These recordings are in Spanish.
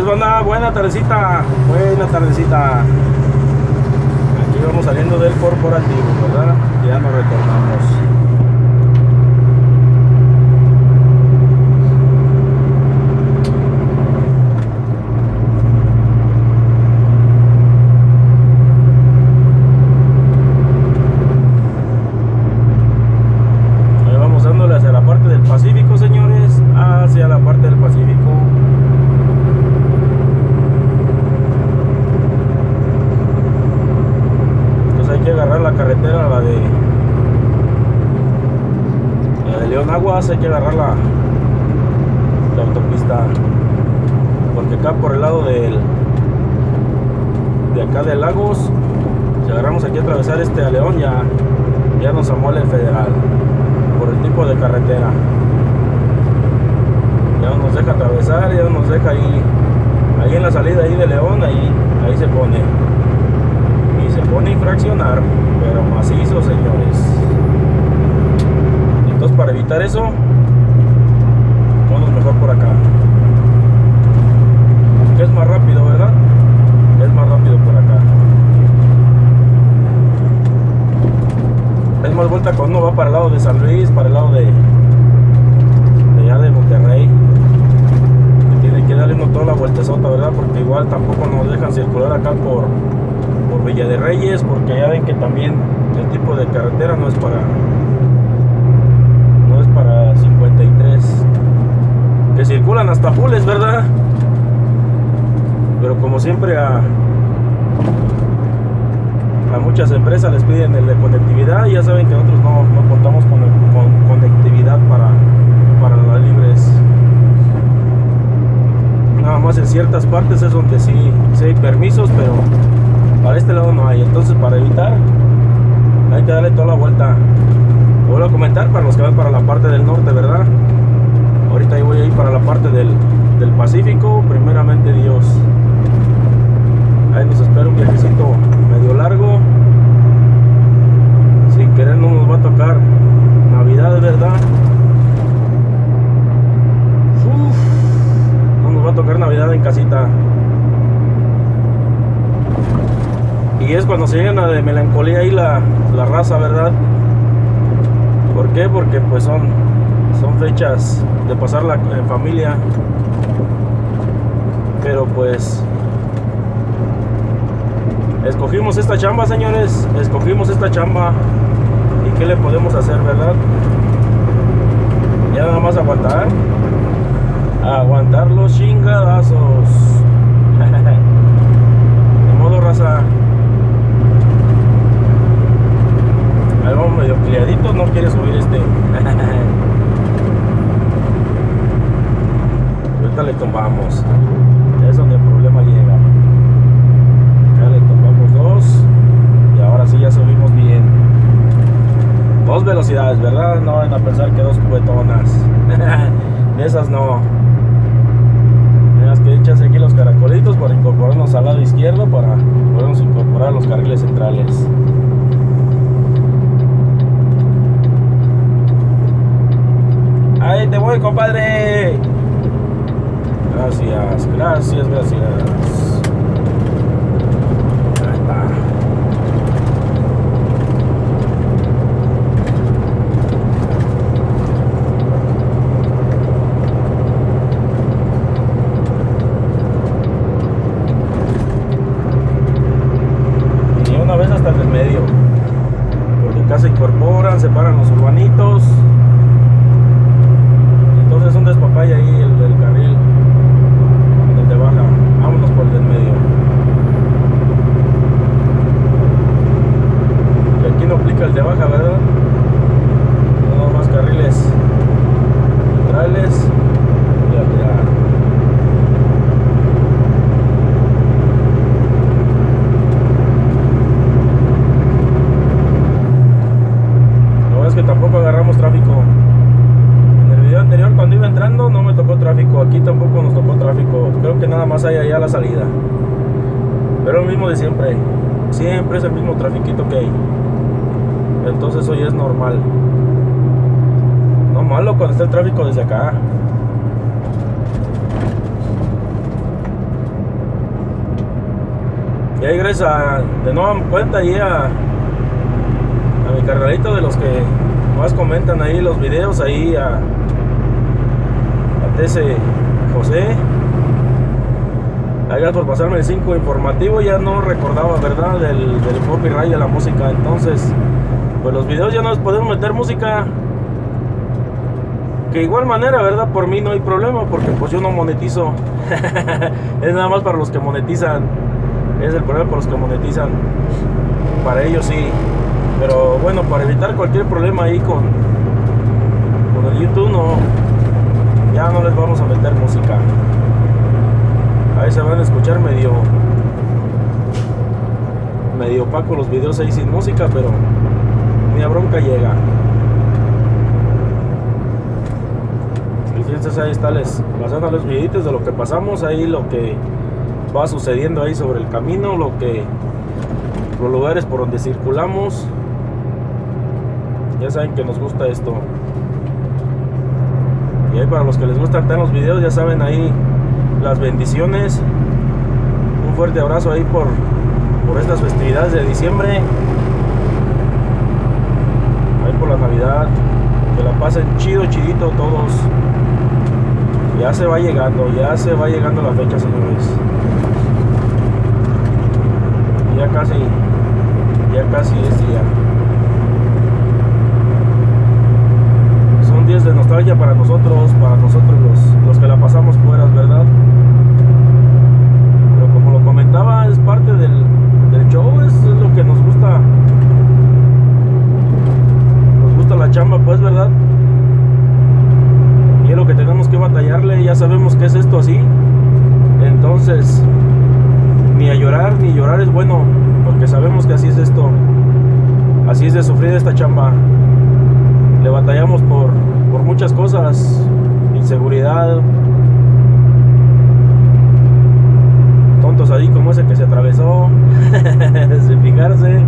banda, buena tardecita, buena tardecita. Aquí vamos saliendo del corporativo, ¿verdad? Ya nos retornamos. Ahí vamos dándole hacia la parte del Pacífico, señores, hacia la parte del Pacífico. Agarrar la carretera, la de León Aguas, hay que agarrar la autopista, porque acá por el lado de acá de Lagos, si agarramos aquí a atravesar a León, ya nos amuele el federal por el tipo de carretera, ya nos deja atravesar, ya nos deja ahí en la salida ahí de León, ahí se pone a infraccionar, pero macizo, señores. Entonces, para evitar eso, vamos mejor por acá, que es más rápido, ¿verdad? Es más rápido por acá, es más vuelta cuando uno va para el lado de San Luis, para el lado de allá de Monterrey. Tiene que darle uno toda la vueltezota, ¿verdad? Porque igual tampoco nos dejan circular acá por Villa de Reyes, porque ya ven que también el tipo de carretera no es para 53, que circulan hasta Pules, ¿verdad? Pero como siempre a muchas empresas les piden el de conectividad, y ya saben que nosotros no contamos con conectividad para las libres. Nada más en ciertas partes es donde sí hay permisos, pero para este lado no hay. Entonces, para evitar, hay que darle toda la vuelta. Vuelvo a comentar para los que van para la parte del norte, ¿verdad? Ahorita yo voy a ir para la parte del Pacífico, primeramente Dios. Ahí nos espera un viajecito medio largo. Sin querer no nos va a tocar Navidad, ¿verdad? No nos va a tocar Navidad en casita. Y es cuando se llena de melancolía ahí la raza, ¿verdad? ¿Por qué? Porque pues son fechas de pasarla en familia. Pero pues escogimos esta chamba, señores. Escogimos esta chamba. ¿Y qué le podemos hacer, verdad? Ya nada más aguantar. Aguantar los chingadazos. De modo, raza. Ahí vamos medio cliaditos, no quiere subir ahorita le tumbamos, es donde el problema llega. Ya le tumbamos dos, y ahora sí ya subimos bien. 2 velocidades, ¿verdad? No van a pensar que 2 cubetonas. De esas no. Tenemos que echarse aquí los caracolitos para incorporarnos al lado izquierdo, para podernos incorporar a los carriles centrales. Ahí te voy, compadre. Gracias, gracias, gracias. Ahí está. Y una vez hasta el medio, porque acá se incorporan, separan los urbanitos. Entonces un despapaya ahí el carril donde baja. Vámonos por el del medio. Y aquí no aplica el de baja, ¿verdad? No más carriles centrales y lateral. No es que tampoco agarramos tráfico. Anterior, cuando iba entrando, no me tocó tráfico. Aquí tampoco nos tocó tráfico. Creo que nada más hay allá a la salida, pero lo mismo de siempre. Siempre es el mismo trafiquito que hay. Entonces hoy es normal. No malo cuando está el tráfico desde acá. Y ahí gracias de nueva cuenta ahí a mi carnalito de los que más comentan ahí los videos, ahí a TC José. Gracias por pasarme el 5 informativo. Ya no recordaba, ¿verdad? Del copyright de la música. Entonces, pues los videos ya no les podemos meter música. Que igual manera, ¿verdad? Por mí no hay problema, porque pues yo no monetizo. Es nada más para los que monetizan. Es el problema para los que monetizan. Para ellos sí. Pero bueno, para evitar cualquier problema ahí con el YouTube, no, ya no les vamos a meter música. Ahí se van a escuchar medio opaco los videos ahí sin música, pero ni a bronca llega. Y fíjense, ahí está pasando los videitos de lo que pasamos, ahí lo que va sucediendo ahí sobre el camino, los lugares por donde circulamos. Ya saben que nos gusta esto. Y ahí para los que les gustan ver los videos, ya saben ahí las bendiciones. Un fuerte abrazo ahí por estas festividades de diciembre. Ahí por la Navidad. Que la pasen chido, chidito todos. Ya se va llegando la fecha, señores. Ya casi es día. Son días de nostalgia para nosotros los que la pasamos fuera, ¿verdad? Pero como lo comentaba, es parte del show, es lo que nos gusta. Nos gusta la chamba, pues, ¿verdad? Y es lo que tenemos que batallarle. Ya sabemos que es esto así. Entonces, ni llorar es bueno, porque sabemos que así es esto. Así es de sufrir esta chamba. Le batallamos por muchas cosas. Inseguridad, tontos ahí como ese que se atravesó sin fijarse.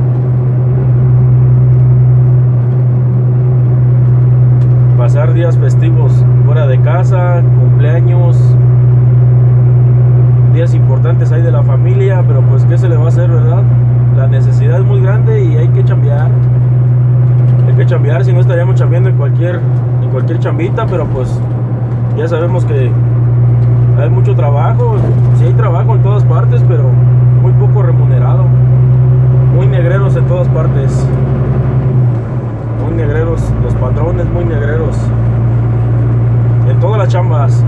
Pasar días festivos fuera de casa, cumpleaños, días importantes ahí de la familia, pero pues qué se le va a hacer, ¿verdad? La necesidad es muy grande y hay que chambear. Hay que chambear, si no estaríamos chambeando en cualquier chambita, pero pues ya sabemos que hay mucho trabajo. Sí hay trabajo en todas partes, pero muy poco remunerado. Muy negreros en todas partes. Muy negreros, los patrones muy negreros. En todas las chambas.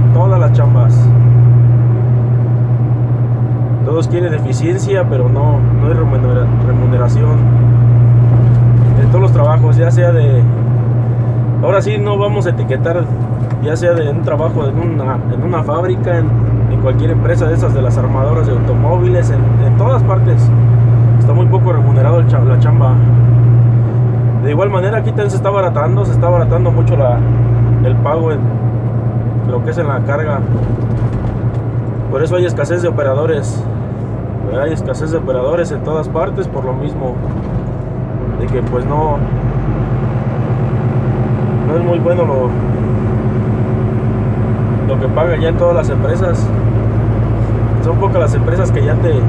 Todos quieren eficiencia, pero no hay remuneración. En todos los trabajos, ya sea de... Ahora sí no vamos a etiquetar, ya sea de un trabajo en una fábrica, en cualquier empresa de esas de las armadoras de automóviles, en todas partes. Está muy poco remunerado la chamba. De igual manera aquí también se está abaratando mucho el pago en lo que es en la carga. Por eso hay escasez de operadores. Hay escasez de operadores en todas partes por lo mismo. De que pues no es muy bueno lo que pagan ya en todas las empresas. Son pocas las empresas que ya te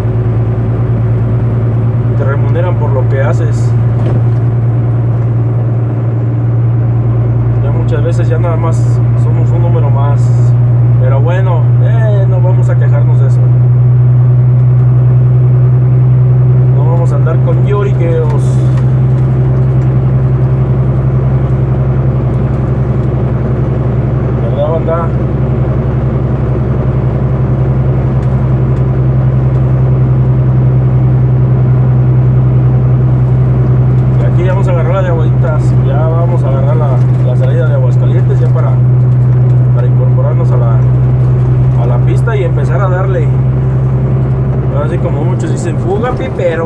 remuneran por lo que haces. Ya muchas veces ya nada más somos un número más. Pero bueno, no vamos a quejarnos de eso. No vamos a andar con lloriqueos. ¿Verdad, banda? Y aquí ya vamos a agarrar la de Aguaditas. Ya vamos a agarrar la salida de Aguascalientes ya para incorporarnos a la pista y empezar a darle. Así como muchos dicen, fuga pipero.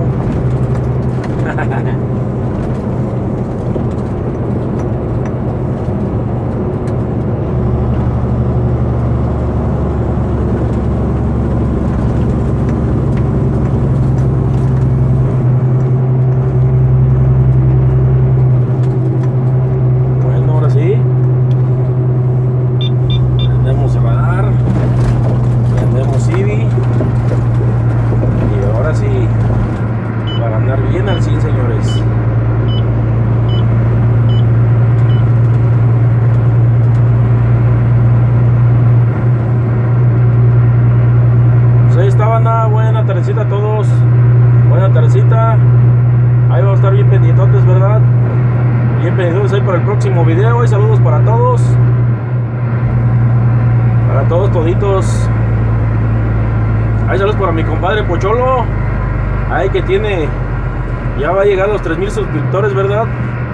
para el próximo video. Hay saludos para todos. Para todos toditos. Hay saludos para mi compadre Pocholo. Ay, que tiene... Ya va a llegar a los 3000 suscriptores, ¿verdad?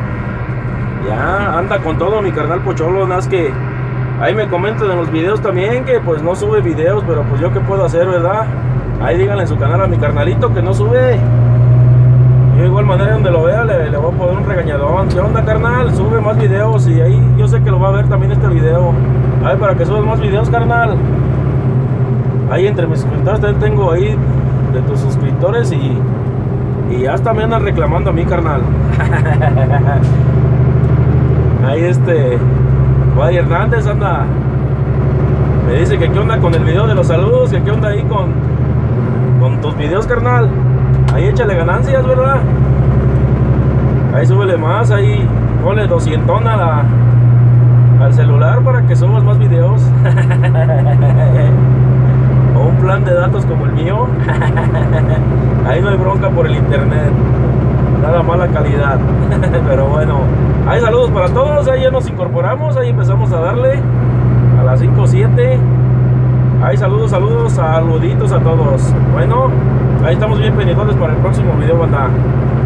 Ya anda con todo mi carnal Pocholo. Nada más que ahí me comentan en los videos también que pues no sube videos, pero pues yo qué puedo hacer, ¿verdad? Ahí díganle en su canal a mi carnalito que no sube. Yo de igual manera donde lo vea le voy a poner un regañadón. ¿Qué onda, carnal? Sube más videos. Y ahí yo sé que lo va a ver también este video. Ay, para que subas más videos, carnal. Ahí entre mis suscriptores también tengo ahí de tus suscriptores y ya hasta me andan reclamando a mí, carnal. Ahí Guay Hernández anda. Me dice que qué onda con el video de los saludos, que qué onda ahí con tus videos, carnal. Ahí échale ganancias, ¿verdad? Ahí súbele más, ahí ponle 200 al celular para que subas más videos. O un plan de datos como el mío. Ahí no hay bronca por el internet. Nada mala calidad. Pero bueno, hay saludos para todos. Ahí ya nos incorporamos. Ahí empezamos a darle a las 5:07. Ahí saludos, saluditos a todos. Bueno, ahí estamos bien pendientes para el próximo video, banda.